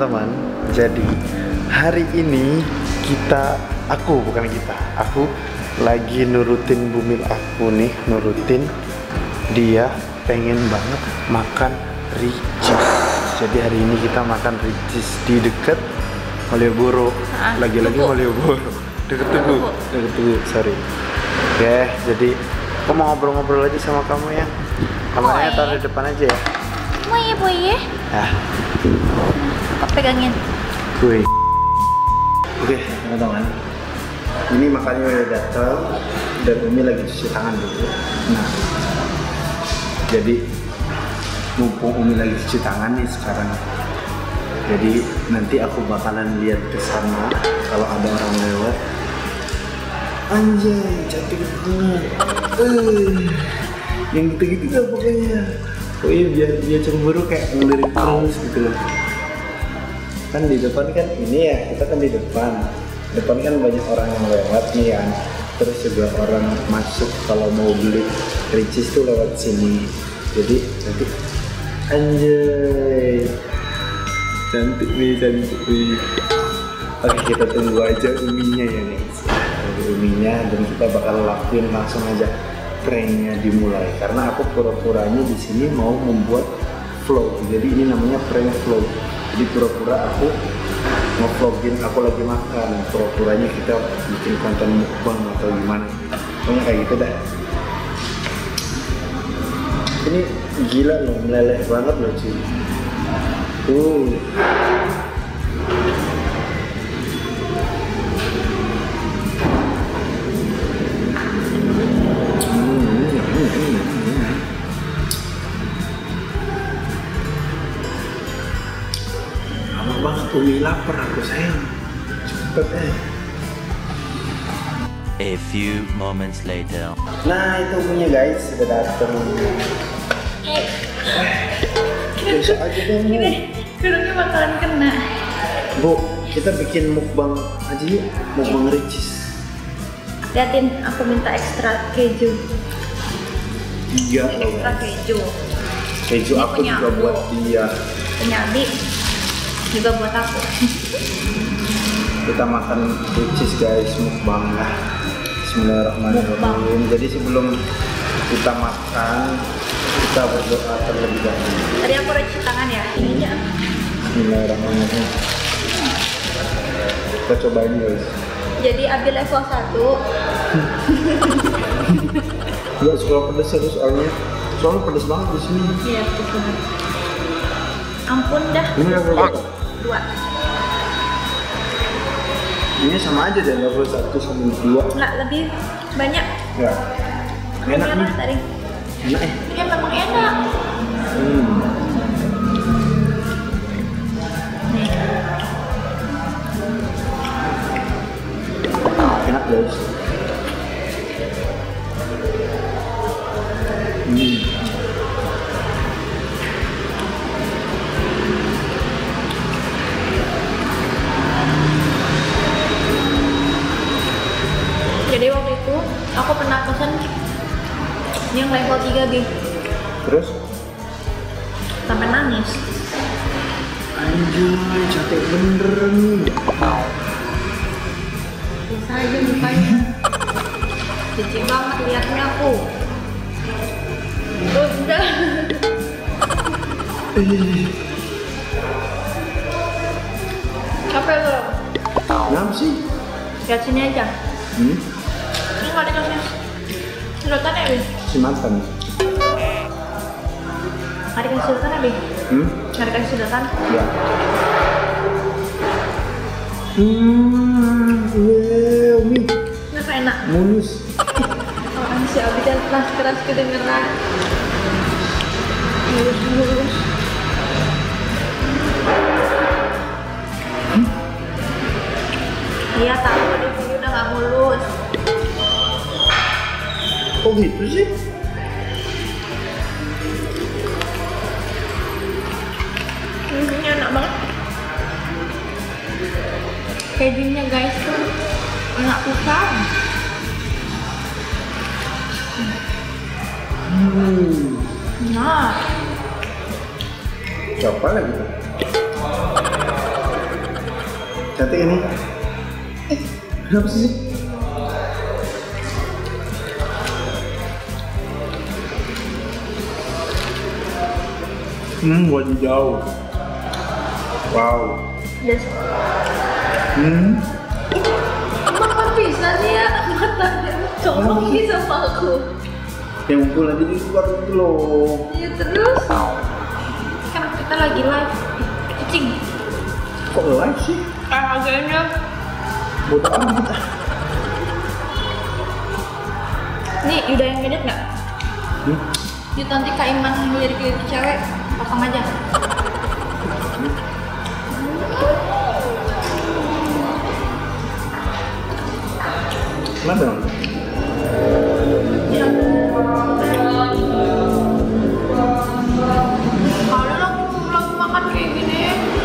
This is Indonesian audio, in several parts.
teman-teman, jadi hari ini aku lagi nurutin Bumil aku nih, dia pengen banget makan ricis. Jadi hari ini kita makan ricis di dekat Malioboro. Lagi-lagi Malioboro. Deket Tugu, sorry. Oke, jadi aku mau ngobrol-ngobrol aja sama kamu ya. Kameranya taruh di depan aja ya. Boy ya. Ya. Kok pegangin? Gue. Oke, teman-teman. Ini makannya udah datang dan Umi lagi cuci tangan dulu. Nah, jadi mumpung Umi lagi cuci tangan nih sekarang. Jadi nanti aku bakalan lihat ke sana kalau ada orang lewat. Anjay, cantik banget. Yang gitu-gitu lah pokoknya. Oh iya, biar dia cemburu kayak ngelirik terus gitu loh. Kan di depan kan ini ya, kita kan di depan kan banyak orang yang lewat nih kan. Terus juga orang masuk kalau mau beli ricis tuh lewat sini. Jadi nanti anjay, cantik nih. Oke, kita tunggu aja Uminya ya guys. Tunggu Uminya dan kita bakal lakuin langsung aja pranknya dimulai. Karena aku pura-puranya di sini mau membuat vlog. Jadi ini namanya prank vlog. Jadi pura-pura aku nge-vlogin aku lagi makan. Pura-puranya kita bikin konten mukbang atau gimana. Pokoknya kayak gitu dah. Ini gila loh, meleleh banget loh cuy. Lama banget Umi, lapar aku sayang. Cepet A few moments later. Nah itu punya guys, sudah datang. Besok aja deh Bu. Kerudungnya bakalan kena. Bu, kita bikin mukbang aja yuk, mukbang ricis. Liatin, aku minta ekstra keju. Iya, Ekstra keju. Keju Ini aku punya juga aku. buat dia. Punya Abi juga buat aku. Kita makan ricis guys, mukbang lah. Bismillahirrahmanirrahim. Jadi sebelum kita makan, kita berdoa terlebih dahulu. Tadi aku udah cuci tangan ya. Ini aja. Bismillahirrahmanirrahim. Kita cobain guys. Jadi Abi level 1. Gak suka pedas terus soalnya pedas banget di sini. Iya, betul banget. Ampun dah. Ini level berapa? 2. Ini sama aja deh, level 1 sama 2. Enggak, lebih banyak. Ya. Enak nih. Tadi. Enak ya? Ya memang enak. Nih. Enak guys. Jadi waktu itu aku pernah pesen yang level 3 Bi. Terus? Sampai nangis. Anjay, cantik bener nih. Bisa aja mukanya. Cici banget liatnya aku. Udah. Capek lo? Kenapa sih? Lihat sini aja. Ini nggak ada kasih sedotan ya, Bi? Si mantan. Nggak dikasih sedotan ya, Bi? Nggak dikasih sedotan? Ya. Umi. Nggak enak. Mulus. Orang si Abi dan keras kedengeran. Mulus. Iya, tahu di sini udah nggak mulus. Kok gitu sih? Ini enak banget. Kejunya guys tuh enak pisang. Nah, Siapa lagi tuh? Cantik ini. Kenapa sih? Wadidaw. Wow. Yes. Makan bisa sih ya, matanya colong gitu sama aku. Yang ngumpul nanti di luar itu loh. Ya terus. Kan kita lagi live. Cicing. Kok live sih? Agaknya. Bodoh amat. Nih, udah yang edit nggak? Yuk nanti Kak Iman lirik-lirik cewek, potong aja. Kenapa dong? Kalau lagi makan kayak gini.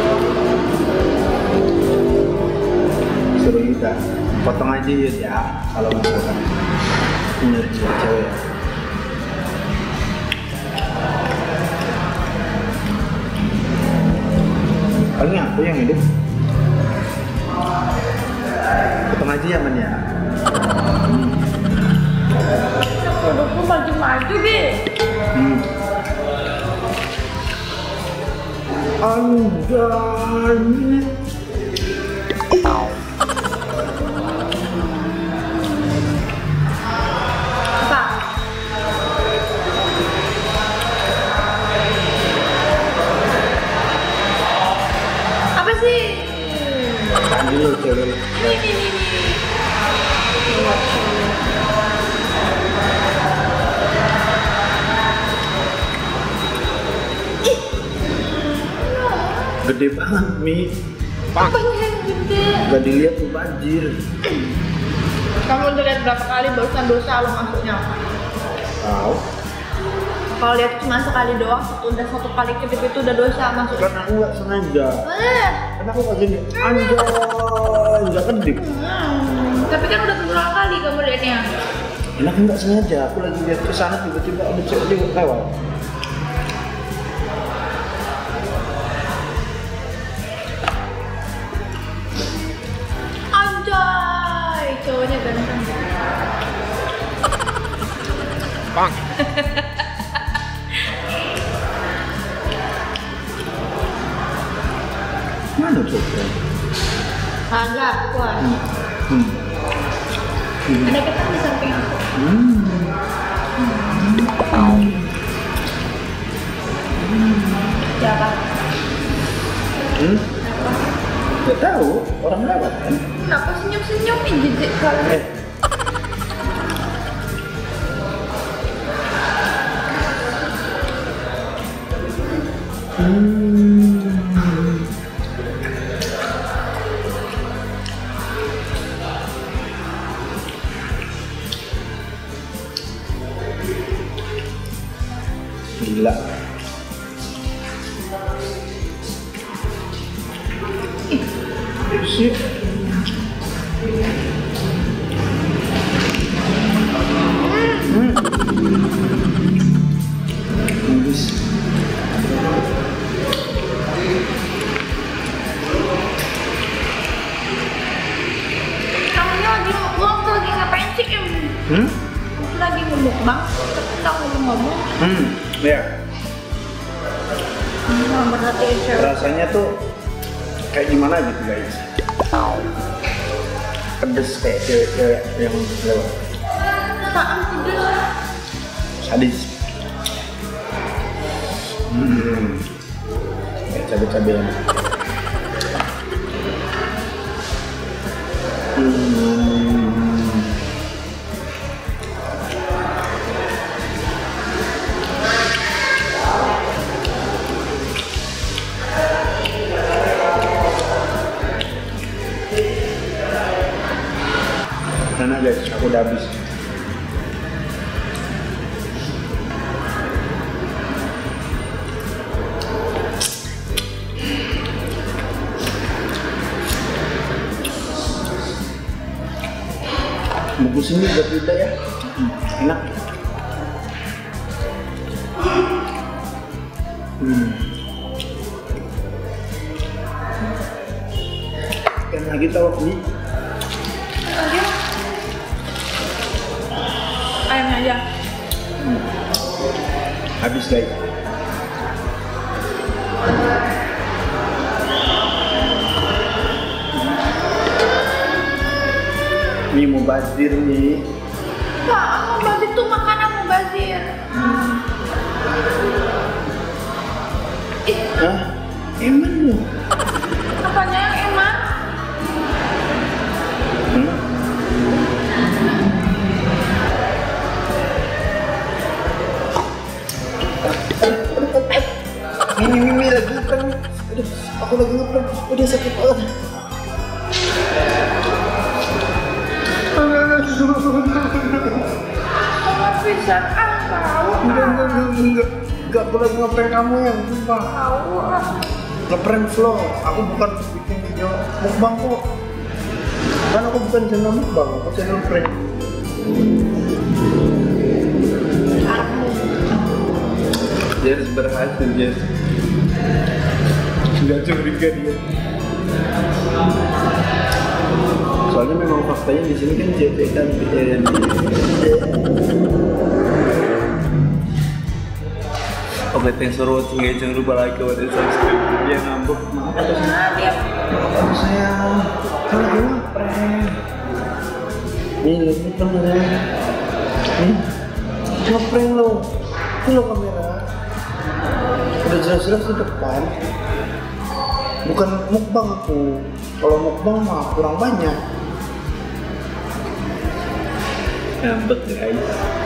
Suruh kita potong aja ya kalau misalkan nyari cewek. Paling aku yang hidup. Potong aja ya, Man ya. Produkku maju-maju deh. Anjay. Apa? Apa sih? Tadi lo cewek. Ini. Gede banget, Mi. Apanya yang gede? Gak dilihat tuh banjir. Kamu udah lihat berapa kali barusan dosa lo masuknya? Tahu? Kalau lihat cuma sekali doang, udah satu kali kedip itu udah dosa masuk. Karena aku nggak sengaja. Karena aku kayak gini. Anjay, nggak kedip. Tapi kan udah berulang kali kamu lihatnya. Karena aku nggak sengaja. Aku lagi lihat ke sana tiba-tiba ada cewek dia lewat. Anjay, cowoknya ganteng. Bang. Mana cowoknya? Agak kuat. Ada ketan di samping aku. Siapa? Gak tahu, orang lewat kan? Kenapa senyum-senyum nih jijik kali? Gila. Sip. Habis. Kamunya lagi ngapain sih, Em? Lagi ngomong kita ngomong. Ya. Berarti cewek. Rasanya tuh kayak gimana gitu guys? Pedes kayak cewek-cewek yang lewat. Apaan pedes? Sadis. Kayak cabai-cabean. Karena guys, aku udah habis. Bungkus ini udah beda ya, enak. Kan lagi tau nih. Lagi. Ayamnya aja. Habis guys. Ini mau bazir nih. Pak, mau bazir tuh makanan mau bazir. Hah? Emang lu? Apanya yang emang? Mimi lagi ngeprank. Aduh, aku lagi ngeprank. Udah sakit banget. Kamu bisa tahu. Enggak, aku lagi ngeprank kamu yang sumpah. Tahu lah. Ngeprank vlog, aku bukan bikin video mukbang kok. Kan aku bukan channel mukbang, aku channel prank. Jers berhasil, Jers. Sudah curiga dia. Soalnya memang faktanya di sini kan JP dan BN. Oke, thanks for watching guys. Jangan lupa like, comment, dan subscribe. Dia ngambek, maaf ya. Dia Sayang, kan lagi ngeprank. Ini temennya. Ngeprank lo. Ini lo kamera. Udah jelas-jelas di depan. Bukan mukbang aku. Kalau mukbang mah kurang banyak. Ngambek guys.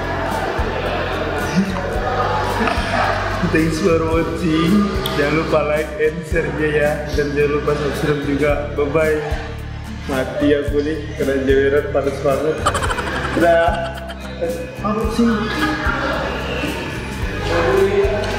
Thanks for watching. Jangan lupa like and share-nya ya. Dan jangan lupa subscribe juga. Bye-bye. Mati aku nih karena jeweran panas banget. Udah. Apa sih?